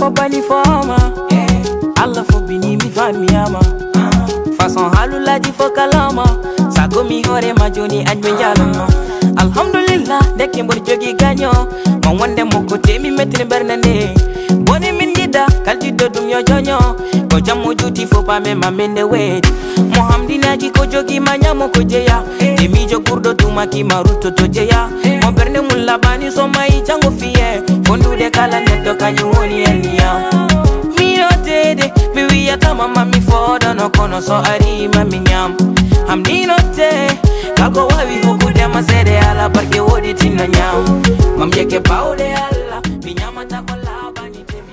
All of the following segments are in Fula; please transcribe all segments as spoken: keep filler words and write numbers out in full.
ko bani foma Allah fo bini mi fami ama façon halulaji fo kalama sago mi hore ma joni ajbe jalama alhamdulillah deke mbor jogi ganyo mo wonde mo ko temi metri bernande boni min gida kalti do dum yo jonyo ko jammo juti fo pa me ma mende we mo hamdinaji ko jogi ma nyamo ko jeya temi jo gurdo duma ki maruto to jeya mo berne mul labani so mai jango fiye fondude kala netto kanyu woni enia mi otede mi wiata mama mi fodo no kono so ari mami nyam hamdino te kago wawi hukude masede ala barke wodi tinna nyam mam yeke bawde alla mi nyamata ko labani temi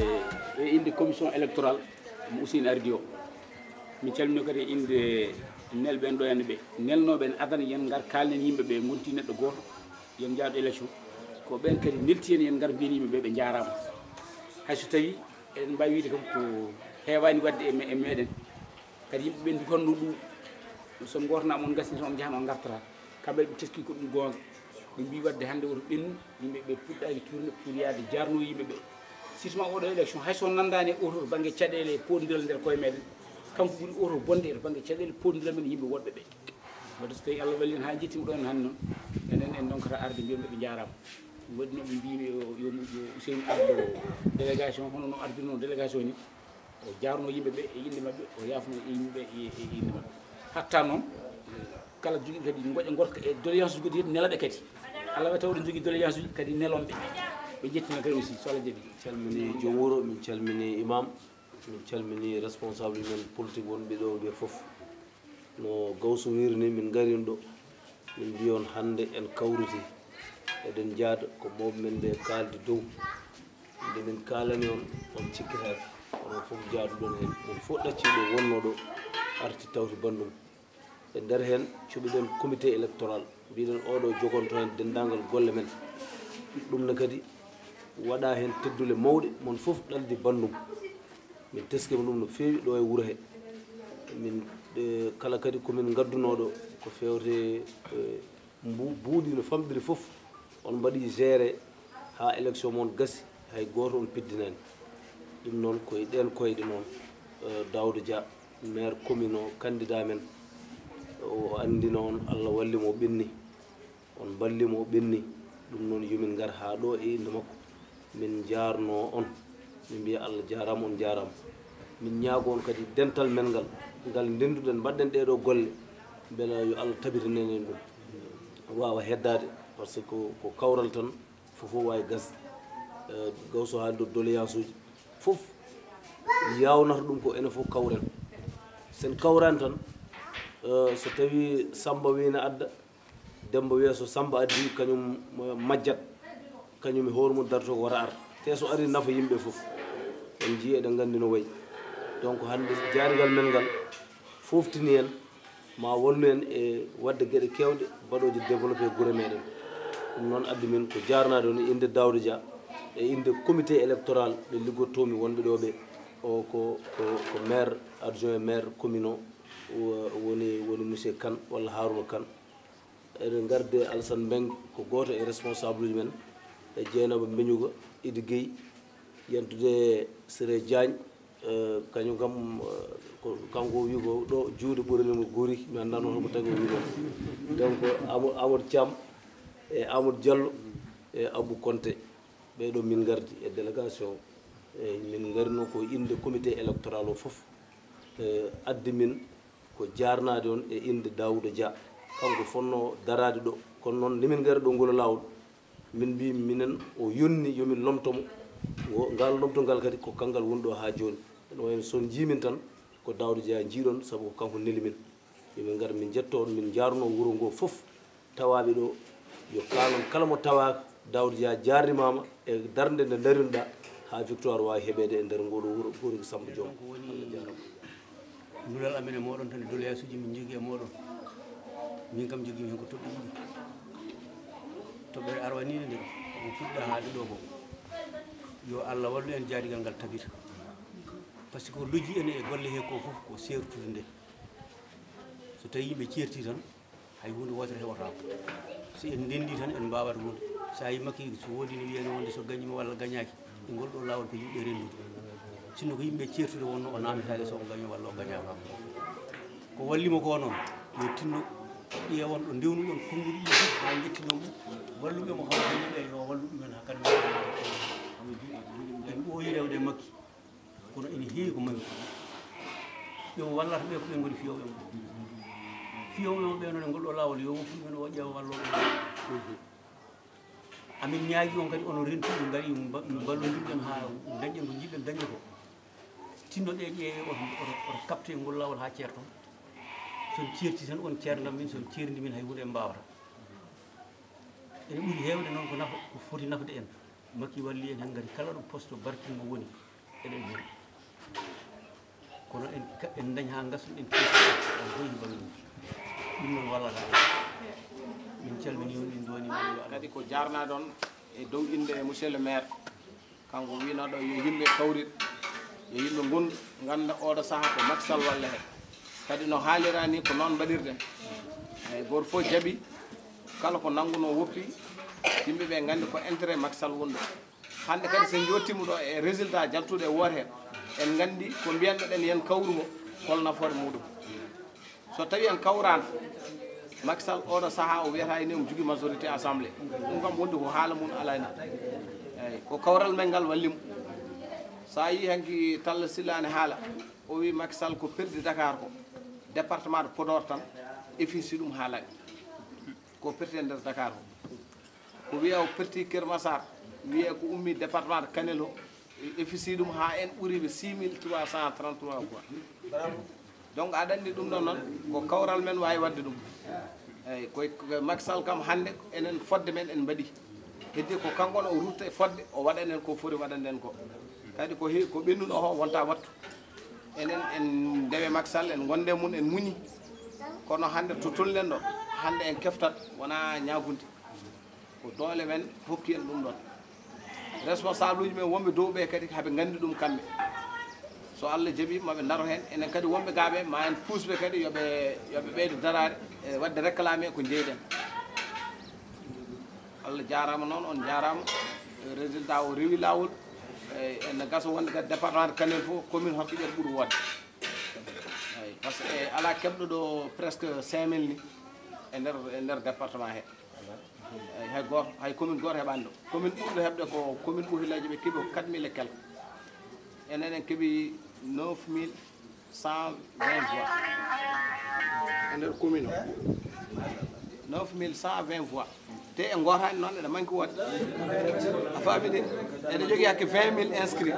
e inde commission électorale mo usine ardio mi calmino kadi inde nelben do en be nelnoben adana yen ngar kalnen yimbe be gonti neddo goto yen jaado élection ko ben kadi nelti en yen ngar biini yimbe be jaarama hayso tawi en mbawi wiide kam ko heewani wadde e meden kadi yimbe be ndikonno dum so gorna mon gasni on jahama gartata kambe be teski ko dum gonga be bi wadde hande woto bennu yimbe be puddaari tourne pour yaade jarno yimbe be sisma o do élection hayso nandani oto bangi cadele pondel der koy meden kanko buri oto bonde e bangi cadele pondel men yimbe wodbe be wadde so tawi Allah walli ha jettim don han non enen en donc kata arde mbiyambe be jaarama wadi no be mbi yo yo Ousseynou ardo délégation hono no ardino délégation ni o jaarno yimbe be e yinde mabbe o yafno yimbe e yinde mabbe hatta non kala jogi kadi ngoje gorka e doléance godi nelabe kadi Allah wa tawde jogi doléance kadi nelombe be jettina kadi aussi so la jebi calmini jomuro min calmini imam min calmini responsable men politique wonbe do be fof no gawso wirni min garin do min biyon hande en kawriti eden jaada ko mawbe men be kaldi dow de min kalani on on cikkita on fof jaadu don hen on fof dacci do wonno do arti tawti bandum e der hen cubiden comité électoral biiden odo jogonto hen dendangal golle men dum na kadi wada hen teddule mawde mon fof daldi bandum min teske dum no feewi do e wuro he min de kala kadi ko min gaddunodo ko fewte buudi no famdiri fof on badi gérer ha élection mon gassi hay goto on piddinani dum non koy den koyde non Daouda Dia maire commune o candidat men o andi non Allah walli mo benni on balli mo benni dum non yumin gar ha do e inde makko min jaarno on min biya Allah jaarama on jaarama min ñaago on kadi dental men gal gal ndenduden badden de do golle bela yo Allah tabitinen en dum waawa heddade parce que ko kawral tan fofo way gas gawso haaldo doléance uji fof yawnata dum ko ene fof kawren sen kawran tan so tawi Samba wiina adda Demba weeso Samba addi kanyum majjat kanyum hormu darto ko wara ar te so ari nafa yimbe fof en ji e de gandino way donc hande jaarigal men gal foftini en ma wonno en e wadde gede kewde badoje développer gure meden dum non addi men ko jarnade on inde Daouda Dia e inde comité électoral de ligottomi wonbe do be o ko ko ko maire adjoint maire commune woni woni monsieur Kane walla Harouna Kane e garde Alassane Mbeng ko goto e responsable men e Dieynaba Mbeñuga Idi Gueye yentude Séré Diagne kañum kam kanko wi ko do juude ɓurani mo gori mi annda noon ko tagi o wi ɗon donc Amadou Thiam e Amadou Diallo e Abou Konté ɓeɗo min gardi e délégation e min garino ko inde comité électoral o fof addi min ko jarnade on e inde Daouda Dia kanko fonno darade ɗo kono noon nimin gari ɗo ngolo lawol min mbi minen o yonni yomin lomtomo ngal lomtongal kadi ko kangal woni ɗo ha joni no wayno son jimin tan ko Daouda Dia jiiɗon sabu ko kanko neli min yomin gar min jetto on min jarno wuro ngo fof tawaɓe ɗo yo kalon kala mo tawaka Daouda Dia jarrimama e darde nde darinoɗa ha victoire wawi heɓede e nder ngoɗo wuro gori Samba Diom Allah jarama nulal amen e moɗon tan doléance uji min jogui e moɗon min kam jogui hen ko toɓɓe ɗiɗi toɓɓere arwanide nde ko fuɗɗa haalde ɗo ko yo Allah wallu en jaadigal ngal tabita par ce que lojji ene e golle he ko fof ko sertude nde so tawi yimɓe ceerti tan hay hunde wotere heɓata ko so en ndendi tan en mbawat hunde sa yi makki so wodi ni wi'eno wonde so gañima walla gañaki e ngol ɗo lawol ko yimɓe rendude sinno ko yimɓe certude wonno o namditade so o gaño walla o gañaka ko wallimo ko noon yo tinno ƴeewon ɗo ndewnu ɗon konnguɗi ɗi fof ha jettino mum walluɓe mo haw yimɓe yo wallu ɗumen hakkadi en ɓooyi rewde makki kono ene heewi ko mangi yo wallata ɓe ko ɓe ngoni fiyoɓe mo fiyoɓe mo ɓe noon e ngol ɗo lawol yo woppu ɗumen o ƴeewa walloɓe amin ñaagi on kadi ono rentuɓe ngari ballodirɗen ha dañƴen ko jiɗɗen dañde ko tinnoɗe ƴeewe oto oto capte ngol lawol ha ceerton son ceerti tan on ceerdam min son ceerdi min hay hunde en mbawata ene ɓuuri hewde noon ko nafa ko foti nafde en makki walli en hen gari kala ɗo poste barkinmo woni eɗen hen kono en en dañ ha gasuɗen ceerti en hoyi ballude ɗum noon wallata min calmini on min doni kadi ko jarna ɗon e dow inde monsieur le maire kanko winoɗo yo yimɓe kawrit yo yimɓe gonɗo ganda oɗo saaha ko Macky Sall walla he kadi no haalira ni ko noon mbaɗirɗen eyyi goto fof jaaɓi kala ko nangguno woppi yimɓeɓe gandi ko intérêt Macky Sall wonɗo hande kadi sen jottima ɗo e résultat jaltuɗo e woto hen en gandi ko mbiyanɗoɗen yen kawrumo hol nafoore muɗum so tawi en kawrano Macky Sall oɗo saaha o wiyata ene omo jogui majorité assemblée ɗum kam wonde ko haala mum alani eyyi ko kawral men ngal wallimo sa yi hanki Talla Sylla ne haala o wi Macky Sall ko perdi Dakar ko département de Podor tan effici ɗum haalani ko perti e nder Dakar ko ko wiya o perti Keur Massar wiye ko ummi département de Kanel o effici ɗum ha en ɓuuriɓe six mille trois cent trente-trois fois donc aɗa andi ɗum ɗon noon ko kawral men wawi wadde ɗum eyyi koye Macky Sall kam hande enen fodde men en mbaɗi heddi ko kanko o rutta e fodde o waɗanen ko foti waɗanden ko kadi ko he ko ɓennuɗo o wonta wattu enen en ndewe Macky Sall en gonde mum en muñi kono hande to tolnen ɗo hande en keftat wona ñagude ko doole men hokki en ɗum ɗon responsable uji men wonɓe dow ɓe kadi haɓe gandi ɗum kamɓe so Allah jaaɓi maɓe daro hen enen kadi wonɓe gaɓe ma en pusɓe kadi yoɓe yoɓe ɓeydo darade e wadde réclamé ko jeyɗen Allah jarama noon on jarama résultat o rewi lawol ene gaso wonde kadi département de Kanel fof commune Hokkiɓeto ɓuuri wodde eyyi par ce que ala keɓɗo ɗo presque cinq mille ni e nder e nder département he eyyi hay goto hay commune goto heɓani ɗo commune ɓurɗo heɓde ko commune Ɓohillaji ɓe keeɓi ko quatre mille et quelque enen en keeɓi neuf mille cent vingt voix e nder commune o neuf mille cent vingt voix te e gotani noon eɗe manque wodde a faami de eɗe jogui hakke vingt mille inscrits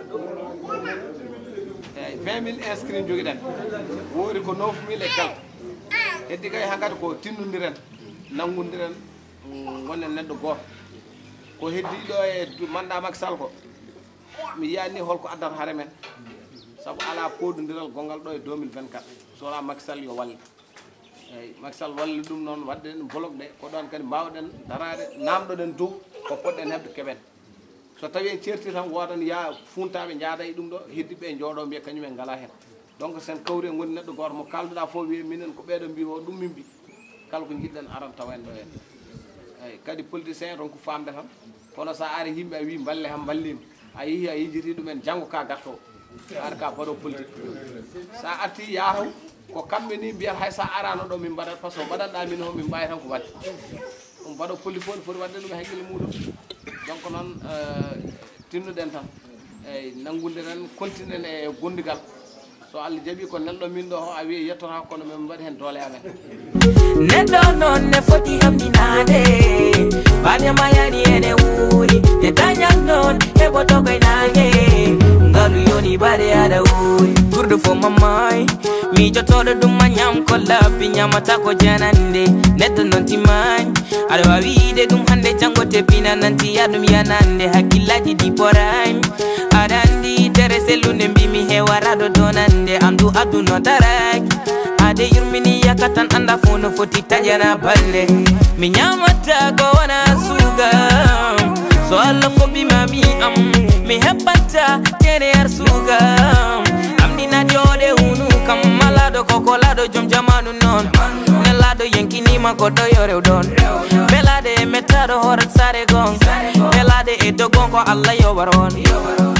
eyyi vingt mille inscrits joguiɗen woori ko neuf mille et quelque heddi kay hankkadi ko tinnodiren nanggodiren gonen neɗɗo goto ko heddi ɗo e mandat Macky Sall ko mi yiyani holko addata haare men saabu ala pododiral gongal ɗo e deux mille vingt-quatre so wona Macky Sall yo walle eyyi Macky Sall walli ɗum noon wadde en bloc ɗe ko ɗon kadi mbawɗen darade namdoɗen dow ko poɗɗen hebde keɓen so tawi en certi tan wodan ya funtaɓe jaada e ɗum ɗo heddiɓe jooɗo mbiya kañumen ngala hen donc sen kawri en goni neɗɗo goto mo kalduɗa fof wiye minen ko ɓeɗo mbi o ɗum min mbi kala ko jiɗɗen aran tawa en ɗo hen eyyi kadi politicien ton ko famde tan kono sa ari yimɓe a wi balle ham ballima a yeehi a yijiti ɗumen janggo ka gatto ar ka baɗo politique sa arti yataw ko kamɓe ni mbiyata hay sa arano ɗo min mbaɗat par ce que mbaɗanɗa min ho min mbawi tan ko wadde ɗum baɗo politique foti foti wadde ɗum haqqille muɗum donc noon tinnuɗen tan eyyi nangudiren continuen e gondigal so Allah jaaɓi ko nelɗo min ɗo o a wi yettota kono min mbaɗi hen doole amen neɗɗo noon ne foti hamdinade baɗema yani ene wuuri e dañal noon heɓoto koynage ngalu yoni baɗe aɗa wuuri ɓurɗo fo mamay mijotoɗo ɗum ma ñam ko labbi ñamata ko janande neɗɗo noon timmani aɗa wawi wiide ɗum hande janggo teppina nanti yaɗum yanande hakkillaji ɗi porani aɗa andi tere sellude mbimi hewaraɗo donande amdu adduno daraki ade yurmini yakatan anda fo no foti taƴana balle mi ñamata ko wona sugam so Allah foɓɓimami am mi heɓɓata tere ar sugam amdina joɗe hunu kam malaɗo koko laɗo joom jamanu noon nelaɗo yankinima goɗɗo yo rew ɗon belade e meta saɗo horat sare gon welade e dogon ko Allah yo waron